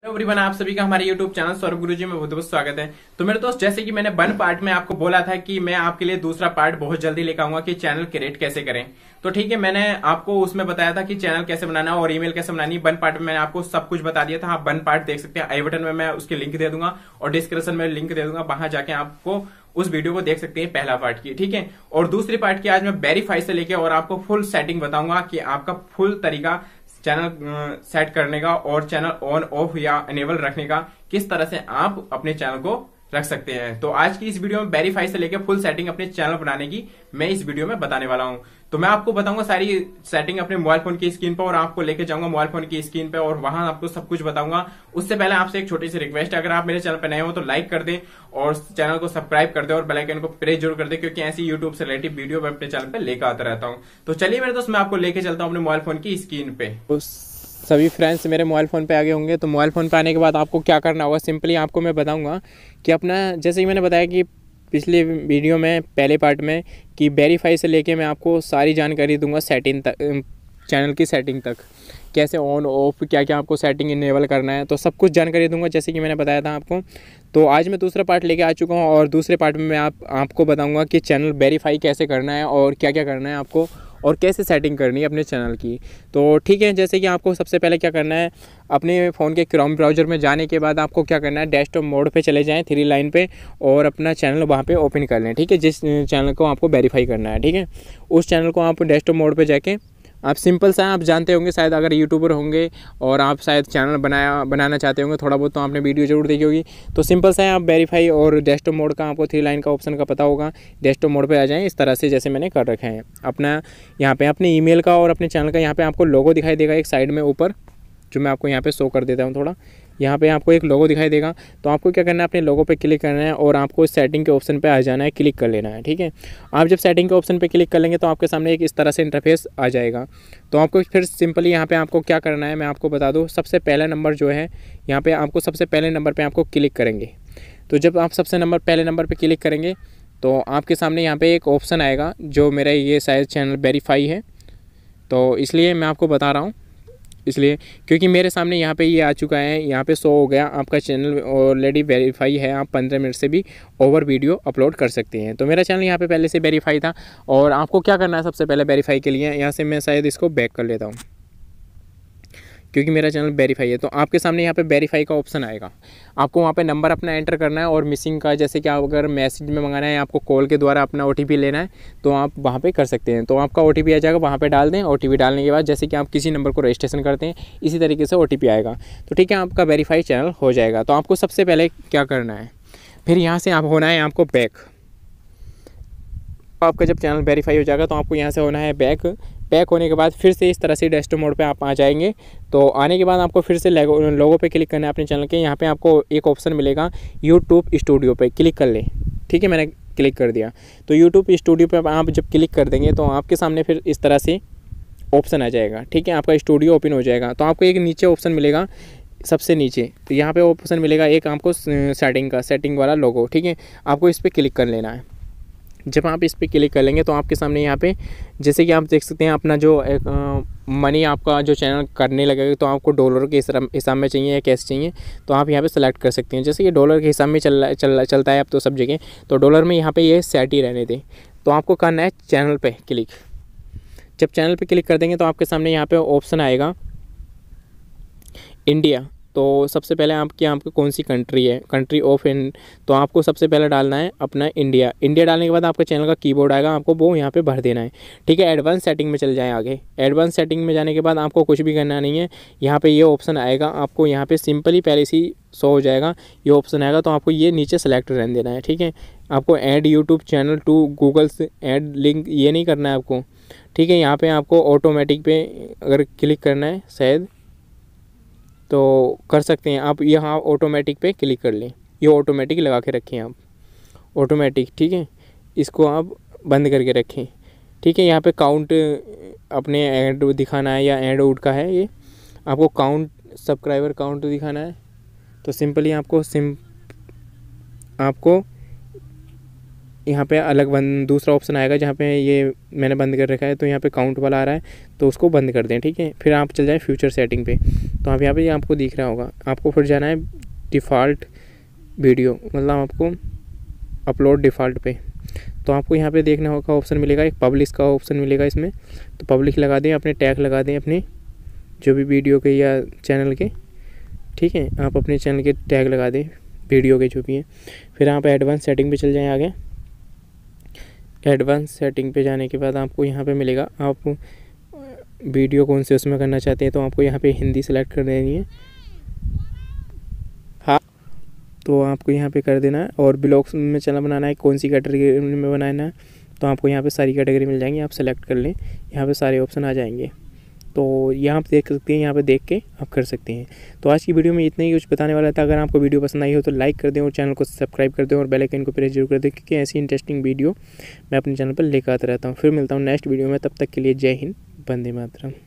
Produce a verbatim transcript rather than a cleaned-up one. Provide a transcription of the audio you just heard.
Everyone, आप सभी का हमारे यूट्यूब चैनल सौरभ गुरुजी में बहुत बहुत स्वागत है। तो मेरे दोस्त, जैसे कि मैंने वन पार्ट में आपको बोला था कि मैं आपके लिए दूसरा पार्ट बहुत जल्दी लेकर आऊंगा कि चैनल क्रिएट कैसे करें। तो ठीक है, मैंने आपको उसमें बताया था कि चैनल कैसे बनाना है और ईमेल कैसे बनानी है। वन पार्ट में मैंने आपको सब कुछ बता दिया था। आप वन पार्ट देख सकते हैं, आई बटन में मैं उसके लिंक दे दूंगा और डिस्क्रिप्शन में लिंक दे दूंगा, वहां जाके आपको उस वीडियो को देख सकते हैं पहला पार्ट की। ठीक है, और दूसरी पार्ट की आज मैं वेरीफाई से लेके और आपको फुल सेटिंग बताऊंगा कि आपका फुल तरीका चैनल सेट करने का और चैनल ऑन ऑफ या इनेबल रखने का, किस तरह से आप अपने चैनल को रख सकते हैं। तो आज की इस वीडियो में वेरीफाई से लेकर फुल सेटिंग अपने चैनल बनाने की मैं इस वीडियो में बताने वाला हूं। तो मैं आपको बताऊंगा सारी सेटिंग अपने मोबाइल फोन की स्क्रीन पर और आपको लेके जाऊंगा मोबाइल फोन की स्क्रीन पे और वहां आपको सब कुछ बताऊंगा। उससे पहले आपसे एक छोटी सी रिक्वेस्ट है, अगर आप मेरे चैनल पर नए हो तो लाइक कर दें और चैनल को सब्सक्राइब कर दें और बेल आइकन को प्रेस जरूर कर दें, क्योंकि ऐसी यूट्यूब से रिलेटेड वीडियो मैं अपने चैनल पर लेकर आता रहता हूँ। तो चलिए मेरे दोस्त, मैं आपको लेके चलता हूँ अपने मोबाइल फोन की स्क्रीन पे। सभी फ्रेंड्स मेरे मोबाइल फ़ोन पे आगे होंगे। तो मोबाइल फ़ोन पे आने के बाद आपको क्या करना होगा, सिंपली आपको मैं बताऊंगा कि अपना, जैसे कि मैंने बताया कि पिछले वीडियो में पहले पार्ट में, कि वेरीफाई से लेके मैं आपको सारी जानकारी दूंगा सेटिंग तक, चैनल की सेटिंग तक, कैसे ऑन ऑफ क्या क्या आपको सेटिंग इनेबल करना है, तो सब कुछ जानकारी दूंगा जैसे कि मैंने बताया था आपको। तो आज मैं दूसरा पार्ट लेके आ चुका हूँ और दूसरे पार्ट में मैं आप आपको बताऊँगा कि चैनल वेरीफाई कैसे करना है और क्या क्या करना है आपको और कैसे सेटिंग करनी है अपने चैनल की। तो ठीक है, जैसे कि आपको सबसे पहले क्या करना है, अपने फ़ोन के क्रोम ब्राउज़र में जाने के बाद आपको क्या करना है, डेस्कटॉप मोड पे चले जाएं, थ्री लाइन पे, और अपना चैनल वहाँ पे ओपन कर लें। ठीक है, जिस चैनल को आपको वेरीफाई करना है, ठीक है, उस चैनल को आप डेस्कटॉप मोड पे जाके आप सिंपल सा, आप जानते होंगे शायद, अगर यूट्यूबर होंगे और आप शायद चैनल बनाया बनाना चाहते होंगे, थोड़ा बहुत तो आपने वीडियो जरूर देखी होगी। तो सिंपल सा है, आप वेरीफाई और डेस्कटॉप मोड का आपको थ्री लाइन का ऑप्शन का पता होगा, डेस्कटॉप मोड पे आ जाएं इस तरह से जैसे मैंने कर रखे हैं। अपना यहाँ पे अपने ईमेल का और अपने चैनल का यहाँ पे आपको लोगो दिखाई देगा एक साइड में ऊपर, जो मैं आपको यहाँ पे शो कर देता हूँ थोड़ा। यहाँ पे आपको एक लोगो दिखाई देगा, तो आपको क्या करना है, अपने लोगो पे क्लिक करना है और आपको सेटिंग के ऑप्शन पे आ जाना है, क्लिक कर लेना है। ठीक है, आप जब सेटिंग के ऑप्शन पे क्लिक कर लेंगे तो आपके सामने एक इस तरह से इंटरफेस आ जाएगा। तो आपको फिर सिंपली यहाँ पे आपको क्या करना है, मैं आपको बता दूँ। सबसे पहला नंबर जो है, यहाँ पर आपको सबसे पहले नंबर पर आपको क्लिक करेंगे। तो जब आप सबसे नंबर पहले नंबर पर क्लिक करेंगे तो आपके सामने यहाँ पर एक ऑप्शन आएगा, जो मेरा ये शायद चैनल वेरीफाई है, तो इसलिए मैं आपको बता रहा हूँ, इसलिए क्योंकि मेरे सामने यहाँ पे ये आ चुका है, यहाँ पे शो हो गया आपका चैनल ऑलरेडी वेरीफाई है, आप पंद्रह मिनट से भी ओवर वीडियो अपलोड कर सकते हैं। तो मेरा चैनल यहाँ पे पहले से वेरीफाई था और आपको क्या करना है, सबसे पहले वेरीफाई के लिए यहाँ से मैं शायद इसको बैक कर लेता हूँ, क्योंकि मेरा चैनल वेरीफाई है। तो आपके सामने यहाँ पे वेरीफाई का ऑप्शन आएगा, आपको वहाँ पे नंबर अपना एंटर करना है और मिसिंग का, जैसे कि आप अगर मैसेज में मंगाना है, आपको कॉल के द्वारा अपना ओटीपी लेना है, तो आप वहाँ पे कर सकते हैं। तो आपका ओटीपी आ जाएगा, वहाँ पे डाल दें। ओटीपी डालने के बाद जैसे कि आप किसी नंबर को रजिस्ट्रेशन करते हैं, इसी तरीके से ओटीपी आएगा। तो ठीक है, आपका वेरीफाई चैनल हो जाएगा। तो आपको सबसे पहले क्या करना है, फिर यहाँ से आप होना है आपको बैक। आपका जब चैनल वेरीफाई हो जाएगा तो आपको यहाँ से होना है बैक। बैक होने के बाद फिर से इस तरह से डेस्कटॉप मोड पे आप आ जाएंगे। तो आने के बाद आपको फिर से लोगो पे क्लिक करना है अपने चैनल के। यहाँ पे आपको एक ऑप्शन मिलेगा यूट्यूब स्टूडियो पे, क्लिक कर लें। ठीक है, मैंने क्लिक कर दिया। तो यूट्यूब स्टूडियो पे आप जब क्लिक कर देंगे तो आपके सामने फिर इस तरह से ऑप्शन आ जाएगा। ठीक है, आपका स्टूडियो ओपन हो जाएगा। तो आपको एक नीचे ऑप्शन मिलेगा, सबसे नीचे, तो यहाँ पर ऑप्शन मिलेगा एक आपको सेटिंग का, सेटिंग वाला लोगो। ठीक है, आपको इस पर क्लिक कर लेना है। जब आप इस पर क्लिक कर लेंगे तो आपके सामने यहाँ पे, जैसे कि आप देख सकते हैं, अपना जो एक आ, मनी आपका जो चैनल करने लगेगा, तो आपको डॉलर के हिसाब में चाहिए या कैश चाहिए, तो आप यहाँ पे सेलेक्ट कर सकते हैं। जैसे कि डॉलर के हिसाब में चल रहा चल चलता है अब तो सब जगह, तो डॉलर में यहाँ पे ये सेट ही रहने दें। तो आपको करना है चैनल पे क्लिक। जब चैनल पे क्लिक कर देंगे तो आपके सामने यहाँ पे ऑप्शन आएगा इंडिया। तो सबसे पहले आपकी आपको कौन सी कंट्री है, कंट्री ऑफ इन, तो आपको सबसे पहले डालना है अपना इंडिया। इंडिया डालने के बाद आपका चैनल का कीबोर्ड आएगा, आपको वो यहाँ पे भर देना है। ठीक है, एडवांस सेटिंग में चल जाएं आगे। एडवांस सेटिंग में जाने के बाद आपको कुछ भी करना नहीं है, यहाँ पे ये ऑप्शन आएगा, आपको यहाँ पे सिंपली पहले से शो हो जाएगा, ये ऑप्शन आएगा, तो आपको ये नीचे सेलेक्ट रहने देना है। ठीक है, आपको add YouTube channel to Google से ऐड लिंक ये नहीं करना है आपको। ठीक है, यहाँ पर आपको ऑटोमेटिक पे अगर क्लिक करना है शायद, तो कर सकते हैं आप, यहाँ ऑटोमेटिक पे क्लिक कर लें। ये ऑटोमेटिक लगा के रखें आप, ऑटोमेटिक। ठीक है, इसको आप बंद करके रखें। ठीक है, यहाँ पे काउंट अपने ऐड दिखाना है या ऐड उड का है, ये आपको काउंट, सब्सक्राइबर काउंट दिखाना है। तो सिंपली आपको सिम आपको यहाँ पे अलग बंद दूसरा ऑप्शन आएगा जहाँ पे ये मैंने बंद कर रखा है, तो यहाँ पे काउंट वाला आ रहा है, तो उसको बंद कर दें, ठीक है। फिर आप चल जाएँ फ्यूचर सेटिंग पे, तो आप यहाँ पे आपको दिख रहा होगा, आपको फिर जाना है डिफ़ॉल्ट वीडियो, मतलब आपको अपलोड डिफ़ॉल्ट पे। तो आपको यहाँ पे देखना होगा ऑप्शन मिलेगा, एक पब्लिश का ऑप्शन मिलेगा इसमें, तो पब्लिश लगा दें, अपने टैग लगा दें अपने जो भी वीडियो के या चैनल के, ठीक है। आप अपने चैनल के टैग लगा दें वीडियो के जो भी हैं। फिर आप एडवांस सेटिंग पे चल जाएं आगे। एडवांस सेटिंग पे जाने के बाद आपको यहाँ पे मिलेगा, आप वीडियो कौन से उसमें करना चाहते हैं, तो आपको यहाँ पे हिंदी सेलेक्ट कर देनी है, हाँ, तो आपको यहाँ पे कर देना है। और ब्लॉग्स में चैनल बनाना है, कौन सी कैटेगरी में बनाना है, तो आपको यहाँ पे सारी कैटेगरी मिल जाएंगी, आप सेलेक्ट कर लें, यहाँ पे सारे ऑप्शन आ जाएंगे। तो यहाँ पे देख सकते हैं, यहाँ पे देख के आप कर सकते हैं। तो आज की वीडियो में इतना ही कुछ बताने वाला था। अगर आपको वीडियो पसंद आई हो तो लाइक कर दें और चैनल को सब्सक्राइब कर दें और बेल आइकन को प्रेस जरूर कर दें, क्योंकि ऐसी इंटरेस्टिंग वीडियो मैं अपने चैनल पर लेकर आता रहता हूँ। फिर मिलता हूँ नेक्स्ट वीडियो में, तब तक के लिए जय हिंद, वंदे मातरम।